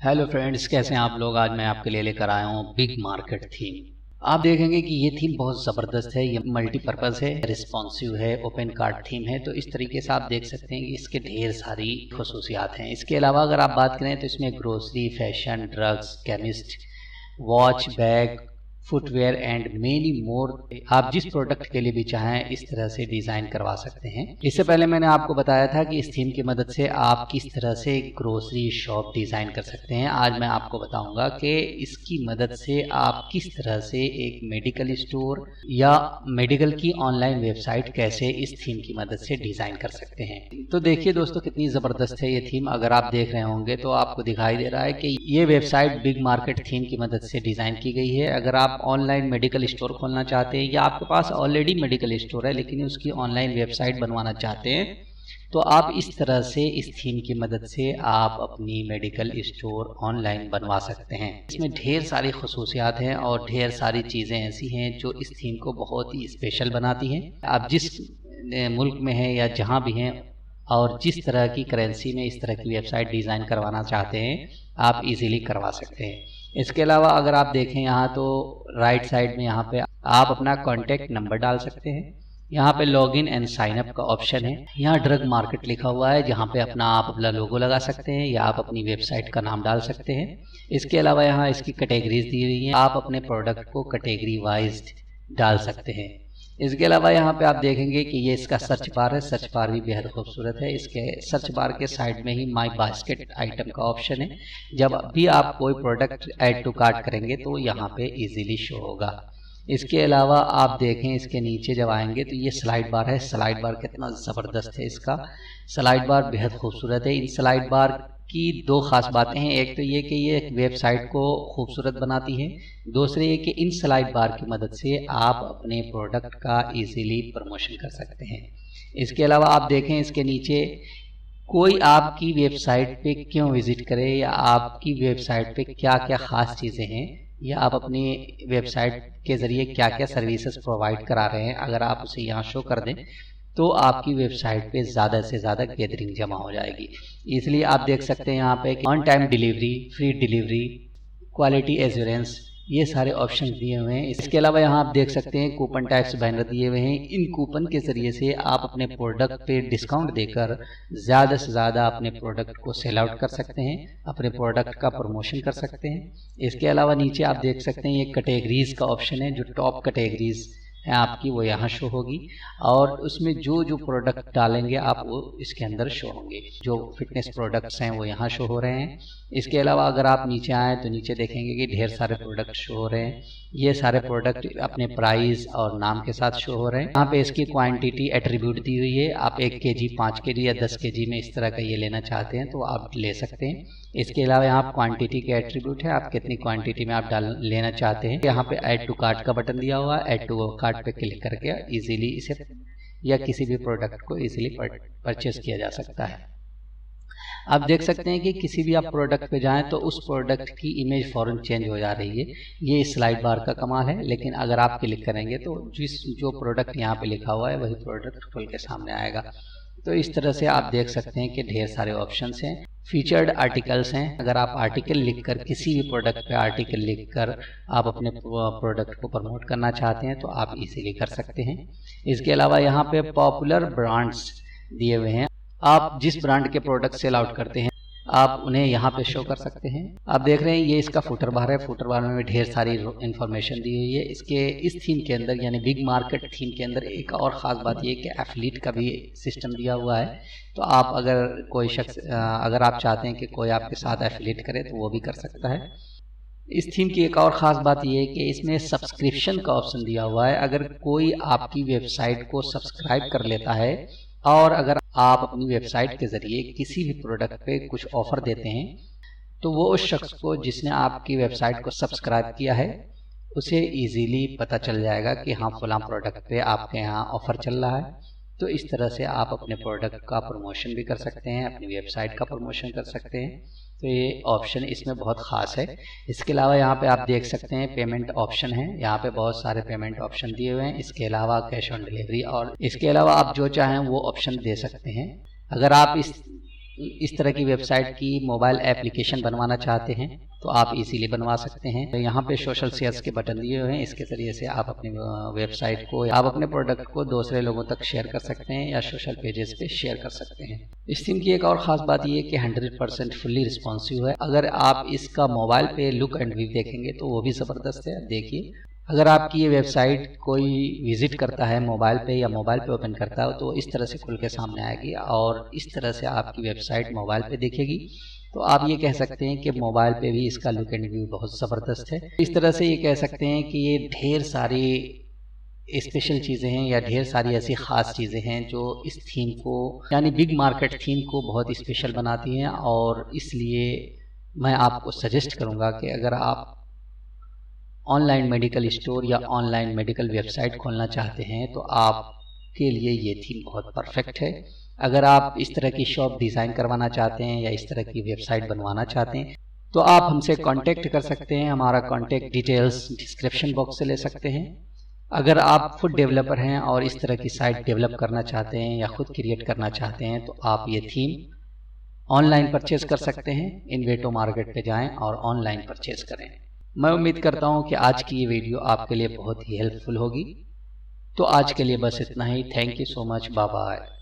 Hello friends, कैसे हैं आप लोग। आज मैं आपके लिए लेकर आया हूँ बिग मार्केट थीम। आप देखेंगे कि ये थीम बहुत ज़बरदस्त है, ये मल्टीपर्पज़ है, रिस्पॉन्सिव है, ओपन कार्ड थीम है। तो इस तरीके से आप देख सकते हैं कि इसके ढेर सारी खसूसियात हैं। इसके अलावा अगर आप बात करें तो इसमें grocery, fashion, drugs, chemist, watch, bag, footwear and many more आप जिस प्रोडक्ट के लिए भी चाहें इस तरह से डिज़ाइन करवा सकते हैं। इससे पहले मैंने आपको बताया था कि इस थीम की मदद से आप किस तरह से ग्रोसरी शॉप डिज़ाइन कर सकते हैं। आज मैं आपको बताऊंगा कि इसकी मदद से आप किस तरह से एक मेडिकल स्टोर या मेडिकल की ऑनलाइन वेबसाइट कैसे इस थीम की मदद से डिज़ाइन कर सकते हैं। तो देखिए दोस्तों, कितनी ज़बरदस्त है ये थीम। अगर आप देख रहे होंगे तो आपको दिखाई दे रहा है कि ये वेबसाइट बिग मार्केट थीम की मदद से डिज़ाइन की गई है। अगर आप ऑनलाइन मेडिकल स्टोर खोलना चाहते हैं या आपके पास ऑलरेडी मेडिकल स्टोर है लेकिन उसकी ऑनलाइन वेबसाइट बनवाना चाहते हैं, तो आप इस तरह से इस थीम की मदद से आप अपनी मेडिकल स्टोर ऑनलाइन बनवा सकते हैं। इसमें ढेर सारी खसूसियात हैं और ढेर सारी चीज़ें ऐसी हैं जो इस थीम को बहुत ही स्पेशल बनाती हैं। आप जिस मुल्क में हैं या जहाँ भी हैं और जिस तरह की करेंसी में इस तरह की वेबसाइट डिज़ाइन करवाना चाहते हैं, आप इजीली करवा सकते हैं। इसके अलावा अगर आप देखें यहाँ तो राइट साइड में यहाँ पे आप अपना कॉन्टैक्ट नंबर डाल सकते हैं। यहाँ पे लॉगिन एंड साइन अप का ऑप्शन है। यहाँ ड्रग मार्केट लिखा हुआ है जहाँ पे आप अपना लोगो लगा सकते हैं या आप अपनी वेबसाइट का नाम डाल सकते हैं। इसके अलावा यहाँ इसकी कैटेगरीज दी हुई हैं, आप अपने प्रोडक्ट को कैटेगरी वाइज डाल सकते हैं। इसके अलावा यहाँ पे आप देखेंगे कि ये इसका सर्च बार है। सर्च बार भी बेहद खूबसूरत है। इसके सर्च बार के साइड में ही माई बास्केट आइटम का ऑप्शन है। जब भी आप कोई प्रोडक्ट ऐड टू कार्ट करेंगे तो यहाँ पे इजीली शो होगा। इसके अलावा आप देखें इसके नीचे जब आएंगे तो ये स्लाइड बार है। स्लाइड बार कितना ज़बरदस्त है, इसका स्लाइड बार बेहद खूबसूरत है। इन स्लाइड बार की दो खास बातें हैं। एक तो ये कि ये वेबसाइट को खूबसूरत बनाती है, दूसरी ये कि इन स्लाइड बार की मदद से आप अपने प्रोडक्ट का इजीली प्रमोशन कर सकते हैं। इसके अलावा आप देखें इसके नीचे कोई आपकी वेबसाइट पे क्यों विजिट करे या आपकी वेबसाइट पे क्या क्या ख़ास चीज़ें हैं या आप अपनी वेबसाइट के ज़रिए क्या क्या सर्विसेज प्रोवाइड करा रहे हैं, अगर आप उसे यहाँ शो कर दें तो आपकी वेबसाइट पे ज़्यादा से ज़्यादा गैदरिंग जमा हो जाएगी। इसलिए आप देख सकते हैं यहाँ पे on time delivery, free delivery, quality assurance, ये सारे ऑप्शन दिए हुए हैं। इसके अलावा यहाँ आप देख सकते हैं कूपन टाइप्स बैनर दिए हुए हैं। इन कूपन के ज़रिए से आप अपने प्रोडक्ट पे डिस्काउंट देकर ज़्यादा से ज़्यादा अपने प्रोडक्ट को सेल आउट कर सकते हैं, अपने प्रोडक्ट का प्रमोशन कर सकते हैं। इसके अलावा नीचे आप देख सकते हैं ये कैटेगरीज़ का ऑप्शन है। जो टॉप कैटेगरीज़ है आपकी वो यहाँ शो होगी और उसमें जो जो प्रोडक्ट डालेंगे आप वो इसके अंदर शो होंगे। जो फिटनेस प्रोडक्ट्स हैं वो यहाँ शो हो रहे हैं। इसके अलावा अगर आप नीचे आएँ तो नीचे देखेंगे कि ढेर सारे प्रोडक्ट शो हो रहे हैं। ये सारे प्रोडक्ट अपने प्राइस और नाम के साथ शो हो रहे हैं। यहाँ पे इसकी क्वांटिटी एट्रीब्यूट दी हुई है। आप 1 kg, 5 kg या 10 kg में इस तरह का ये लेना चाहते हैं तो आप ले सकते हैं। इसके अलावा यहाँ क्वांटिटी के एट्रीब्यूट है, आप कितनी क्वांटिटी में आप लेना चाहते हैं। यहाँ पे ऐड टू कार्ट का बटन दिया हुआ है। ऐड टू कार्ट पे क्लिक करके इजीली इसे या किसी भी प्रोडक्ट को इजीली परचेस किया जा सकता है। आप देख सकते हैं कि किसी भी आप प्रोडक्ट पे जाएं तो उस प्रोडक्ट की इमेज फ़ौरन चेंज हो जा रही है। ये स्लाइड बार का कमाल है। लेकिन अगर आप क्लिक करेंगे तो जो प्रोडक्ट यहाँ पे लिखा हुआ है वही प्रोडक्ट खुल के सामने आएगा। तो इस तरह से आप देख सकते हैं कि ढेर सारे ऑप्शंस हैं। फीचर्ड आर्टिकल्स हैं। अगर आप आर्टिकल लिखकर किसी भी प्रोडक्ट पे आर्टिकल लिखकर आप अपने प्रोडक्ट को प्रमोट करना चाहते हैं तो आप इजीली कर सकते हैं। इसके अलावा यहाँ पे पॉपुलर ब्रांड्स दिए हुए हैं। आप जिस ब्रांड के प्रोडक्ट सेल आउट करते हैं आप उन्हें यहाँ पे शो कर सकते हैं। आप देख रहे हैं ये इसका फुटर बार है। फुटर बार में ढेर सारी इन्फॉर्मेशन दी हुई है। इस थीम के अंदर यानी बिग मार्केट थीम के अंदर एक और ख़ास बात ये कि एफिलिएट का भी सिस्टम दिया हुआ है। तो आप अगर कोई शख्स अगर आप चाहते हैं कि कोई आपके साथ एफिलिएट करे तो वो भी कर सकता है। इस थीम की एक और ख़ास बात यह है कि इसमें सब्सक्रिप्शन का ऑप्शन दिया हुआ है। अगर कोई आपकी वेबसाइट को सब्सक्राइब कर लेता है और अगर आप अपनी वेबसाइट के ज़रिए किसी भी प्रोडक्ट पे कुछ ऑफ़र देते हैं तो वो उस शख्स को जिसने आपकी वेबसाइट को सब्सक्राइब किया है उसे इजीली पता चल जाएगा कि हाँ फलां प्रोडक्ट पे आपके यहाँ ऑफ़र चल रहा है। तो इस तरह से आप अपने प्रोडक्ट का प्रमोशन भी कर सकते हैं, अपनी वेबसाइट का प्रमोशन कर सकते हैं। तो ये ऑप्शन इसमें बहुत ख़ास है। इसके अलावा यहाँ पे आप देख सकते हैं पेमेंट ऑप्शन है। यहाँ पे बहुत सारे पेमेंट ऑप्शन दिए हुए हैं। इसके अलावा कैश ऑन डिलीवरी और इसके अलावा आप जो चाहें वो ऑप्शन दे सकते हैं। अगर आप इस इस तरह की वेबसाइट की मोबाइल एप्लीकेशन बनवाना चाहते हैं तो आप इजीली बनवा सकते हैं। तो यहाँ पे सोशल शेयर्स के बटन दिए हुए हैं, इसके ज़रिए से आप अपनी वेबसाइट को, आप अपने प्रोडक्ट को दूसरे लोगों तक शेयर कर सकते हैं या सोशल पेजेस पे शेयर कर सकते हैं। इस थीम की एक और ख़ास बात ये है कि 100% फुल्ली रिस्पॉन्सिव है। अगर आप इसका मोबाइल पे लुक एंड व्यू देखेंगे तो वो भी ज़बरदस्त है। देखिए, अगर आपकी ये वेबसाइट कोई विजिट करता है मोबाइल पे या मोबाइल पे ओपन करता है तो इस तरह से खुल के सामने आएगी और इस तरह से आपकी वेबसाइट मोबाइल पे दिखेगी। तो आप ये कह सकते हैं कि मोबाइल पे भी इसका लुक एंड व्यू बहुत ज़बरदस्त है। इस तरह से ये कह सकते हैं कि ये ढेर सारी स्पेशल चीज़ें हैं या ढेर सारी ऐसी ख़ास चीज़ें हैं जो इस थीम को, यानी बिग मार्केट थीम को बहुत स्पेशल बनाती हैं। और इसलिए मैं आपको सजेस्ट करूँगा कि अगर आप ऑनलाइन मेडिकल स्टोर या ऑनलाइन मेडिकल वेबसाइट खोलना चाहते हैं तो आपके लिए ये थीम बहुत परफेक्ट है। अगर आप इस तरह की शॉप डिज़ाइन करवाना चाहते हैं या इस तरह की वेबसाइट बनवाना चाहते हैं तो आप हमसे कांटेक्ट कर सकते हैं। हमारा कांटेक्ट डिटेल्स डिस्क्रिप्शन बॉक्स से ले सकते हैं। अगर आप खुद डेवलपर हैं और इस तरह की साइट डेवलप करना चाहते हैं या खुद क्रिएट करना चाहते हैं तो आप ये थीम ऑनलाइन परचेज़ कर सकते हैं। इन्वेटो मार्केट पे जाएं और ऑनलाइन परचेज़ करें। मैं उम्मीद करता हूं कि आज की ये वीडियो आपके लिए बहुत ही हेल्पफुल होगी। तो आज के लिए बस इतना ही। Thank you so much. Bye bye.